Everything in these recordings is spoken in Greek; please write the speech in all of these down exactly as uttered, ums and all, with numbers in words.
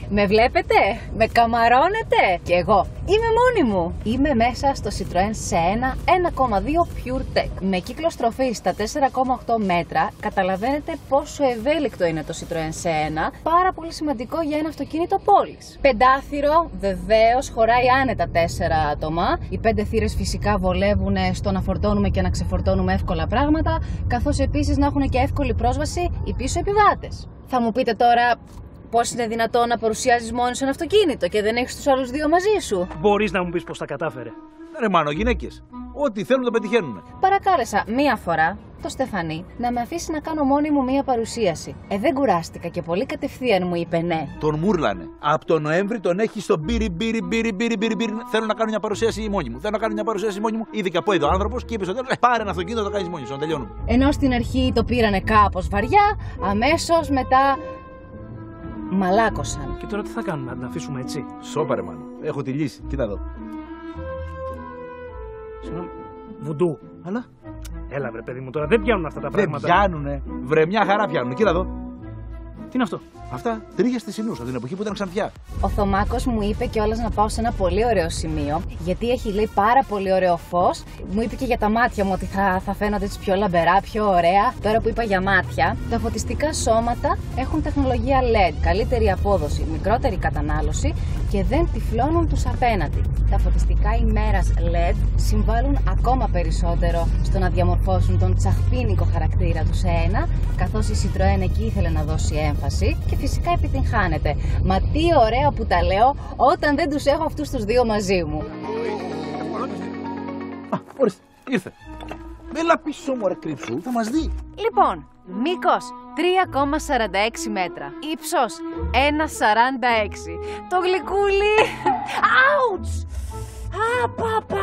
Με βλέπετε, με καμαρώνετε. Και εγώ είμαι μόνη μου. Είμαι μέσα στο Citroën σι ένα ένα κόμμα δύο PureTech. Με κύκλο στροφής στα τέσσερα κόμμα οκτώ μέτρα, καταλαβαίνετε πόσο ευέλικτο είναι το Citroën σι ένα. Πάρα πολύ σημαντικό για ένα αυτοκίνητο πόλης. Πεντάθυρο, βεβαίως, χωράει άνετα τέσσερα άτομα. Οι πέντε θύρες φυσικά βολεύουν στο να φορτώνουμε και να ξεφορτώνουμε εύκολα πράγματα, καθώς επίσης να έχουν και εύκολη πρόσβαση οι πίσω επιβάτες. Θα μου πείτε τώρα, πώς είναι δυνατόν να παρουσιάζεις μόνος ένα αυτοκίνητο και δεν έχεις τους άλλους δύο μαζί σου? Μπορείς να μου πεις πώς τα κατάφερε? Ρε μάνο, γυναίκες, ό,τι θέλουν το πετυχαίνουν. Παρακάλεσα μία φορά το Στεφανή να με αφήσει να κάνω μόνη μου μία παρουσίαση. Ε, δεν κουράστηκα και πολύ κατευθείαν μου είπε ναι. Τον μούρλανε. Από τον Νοέμβρη τον έχει στο μπύρι, μπύρι, μπύρι, μπύρι, μπύρι, μπύρι. Θέλω να κάνω μια παρουσίαση μόνη μου. Θέλω να κάνω μια παρουσίαση μόνη μου. Ήδη και από εδώ ο άνθρωπος και είπε στο τέλος: πάρε ένα αυτοκίνητο, το κάνει μόνη σου. Να τελειώνουμε. Ενώ στην αρχή το πήρανε κάπως βαριά, αμέσως μετά μαλάκωσαν. Και τώρα τι θα κάνουμε, να την αφήσουμε έτσι? Σόπαρε, μάνο. Έχω τη λύση. Κοίτα εδώ. Συγγνώμη. Βουντού. Αλλά. Έλα βρε παιδί μου, τώρα δεν πιάνουν αυτά τα πράγματα. Δεν πιάνουνε. Βρε, μια χαρά πιάνουν. Κοίτα εδώ. Τι είναι αυτό? Αυτά τρίγια στη Συνούς, από την εποχή που ήταν ξανθιά. Ο Θωμάκος μου είπε κιόλας να πάω σε ένα πολύ ωραίο σημείο, γιατί έχει λέει πάρα πολύ ωραίο φως. Μου είπε και για τα μάτια μου ότι θα, θα φαίνονται έτσι πιο λαμπερά, πιο ωραία. Τώρα που είπα για μάτια, τα φωτιστικά σώματα έχουν τεχνολογία ελ ι ντι, καλύτερη απόδοση, μικρότερη κατανάλωση και δεν τυφλώνουν τους απέναντι. Τα φωτιστικά ημέρας ελ ι ντι συμβάλλουν ακόμα περισσότερο στο να διαμορφώσουν τον τσαχπίνικο χαρακτήρα του σι ένα, καθώς η Citroën εκεί ήθελε να δώσει έμφαση και φυσικά επιτυγχάνεται. Μα τι ωραία που τα λέω όταν δεν τους έχω αυτούς τους δύο μαζί μου. Α, ορίστε, ήρθε. Έλα πίσω μου ρε κρύψου, θα μας δει. Λοιπόν, μήκος τρία κόμμα σαράντα έξι μέτρα, ύψος ένα κόμμα σαράντα έξι. Το γλυκούλι. Άουτς! Α, πάπα!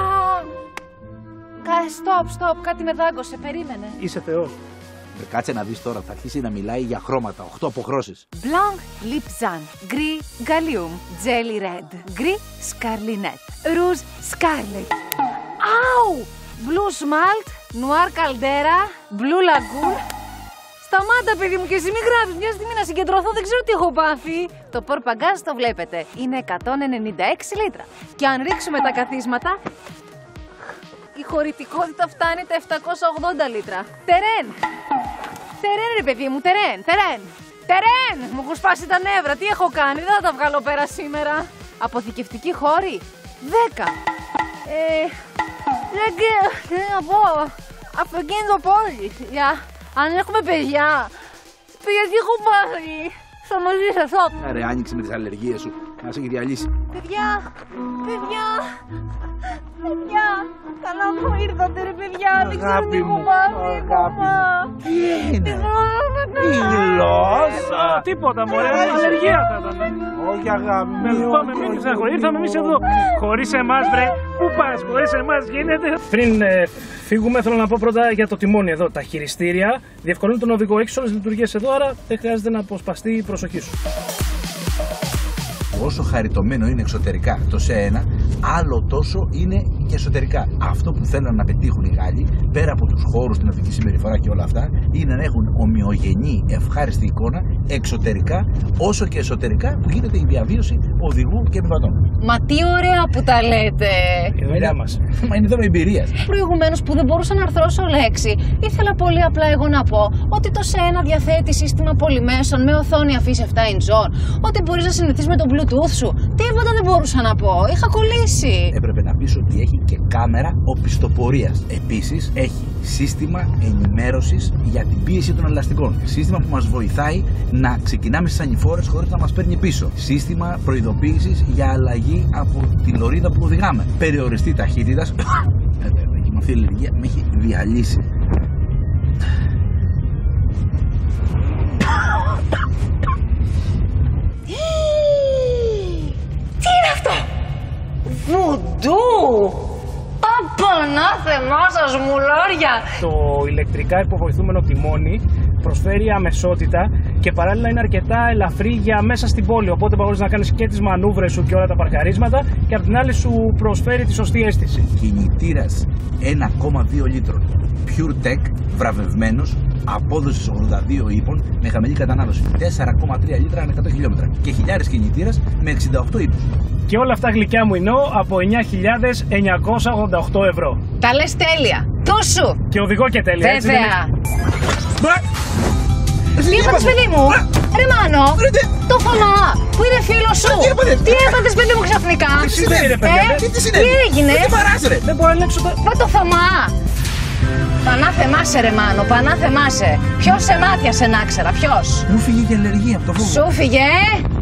Στοπ, στοπ, κάτι με δάγκωσε, περίμενε. Είσαι θεός. Κάτσε να δεις τώρα, θα αρχίσει να μιλάει για χρώματα, οχτώ αποχρώσεις. Blanc Lipzan, Gris Gallium, Jelly Red, Gris Scarlinet, Rouge Scarlet. Αου! Blue Smalt, Noir Caldera, Blue Lagoon. Σταμάτα παιδί μου και εσύ μην γράφεις, μια στιγμή να συγκεντρωθώ, δεν ξέρω τι έχω πάθει. Το πορπαγκάζ το βλέπετε, είναι εκατόν ενενήντα έξι λίτρα. Και αν ρίξουμε τα καθίσματα, η χωρητικότητα φτάνει τα επτακόσια ογδόντα λίτρα. Τερέν! Τερέν ρε παιδί μου, τερέν, τερέν! Τερέν! Μου έχουν σπάσει τα νεύρα, τι έχω κάνει, δεν θα τα βγάλω πέρα σήμερα. Αποθηκευτική χώρη, δέκα. Ε, δεν ξέρω, τι να πω, αυτοκίνητο πόλης, για, αν έχουμε παιδιά, γιατί έχω πάθει, θα μαζί σας, όπ. Ρε, άνοιξε με τις αλλεργίες σου, να σε έχει διαλύσει. Παιδιά, παιδιά, παιδιά, καλά που ήρθατε ρε παιδιά, δεν ξέρω τι έχω μάθει ακόμα. Τι είναι, η γλώσσα. Τίποτα μωρέ, αλλεργία θα ήταν. Όχι αγάπη μου. Πάμε, μην ξεχωρί, ήρθαμε εμείς εδώ. Χωρίς εμάς βρε, πού πας, χωρίς εμάς γίνεται. Πριν ε, φύγουμε θέλω να πω πρώτα για το τιμόνι εδώ, τα χειριστήρια. Διευκολύνουν τον οδηγό, έχεις όλες τις λειτουργίες εδώ, άρα δεν χρειάζεται να αποσπαστεί η προσοχή σου. Όσο χαριτωμένο είναι εξωτερικά το σι ένα, άλλο τόσο είναι και εσωτερικά. Αυτό που θέλουν να πετύχουν οι Γάλλοι, πέρα από τους χώρους, την οδική συμπεριφορά και όλα αυτά, είναι να έχουν ομοιογενή, ευχάριστη εικόνα εξωτερικά, όσο και εσωτερικά που γίνεται η διαβίωση οδηγού και επιβατών. Μα τι ωραία που τα λέτε! Η δουλειά μας. Μα είναι θέμα εμπειρίας. Προηγουμένως που δεν μπορούσα να αρθρώσω λέξη, ήθελα πολύ απλά εγώ να πω ότι το σι ένα διαθέτει σύστημα πολυμέσων με οθόνη αφής επτά inch, ότι μπορείς να συνδεθείς με τον Bluetooth σου. Τίποτα δεν μπορούσα να πω. Είχα κολλήσει. Έπρεπε να πεις ότι έχει και κάμερα οπισθοπορίας. Επίσης έχει σύστημα ενημέρωσης για την πίεση των ελαστικών. Σύστημα που μας βοηθάει να ξεκινάμε στις ανηφόρες χωρίς να μας παίρνει πίσω. Σύστημα προειδοποίησης για αλλαγή από τη λωρίδα που οδηγάμε. Περιοριστή ταχύτητας. Και με αυτή η αλλεργία με έχει διαλύσει. Τι είναι αυτό! Βουντού! Απανάθεμά σας μουλόρια! Το ηλεκτρικά υποβοηθούμενο τιμόνι προσφέρει αμεσότητα και παράλληλα είναι αρκετά ελαφρύ για μέσα στην πόλη. Οπότε μπορείς να κάνεις και τις μανούβρες σου και όλα τα παρκαρίσματα και απ' την άλλη σου προσφέρει τη σωστή αίσθηση. Κινητήρας ένα κόμμα δύο λίτρων PureTech βραβευμένος, απόδοσης ογδόντα δύο ύπων με χαμηλή κατανάλωση. τέσσερα κόμμα τρία λίτρα ανά εκατό χιλιόμετρα. Και χιλιάρης κινητήρας με εξήντα οκτώ ύπους. Και όλα αυτά γλυκιά μου εννοώ από εννιά χιλιάδες εννιακόσια ογδόντα οκτώ ευρώ. Τα λες τέλεια. Τόσο. Και οδηγώ και τέλεια. Έτσι, Βέβαια. Μπα! Τι έπαθες, παιδί μου? Ρε Μάνο, το Θωμά που είναι φίλος σου. Τι έπαθες, παιδί μου, ξαφνικά? Τι συνέβη, ρε παιδιά? Ε, Τι τι συνέβη? έγινε? Τι παράς, ρε? Δεν μπορώ να ελέγξω τα... Πα το Θωμά. Πανά θεμάσαι, ρε Μάνο, πανά θεμάσαι. Ποιος σε μάτιασε να ξέρα, ποιος? Μου φύγε και αλλεργία από το φόβο. Σου φύγε, ε?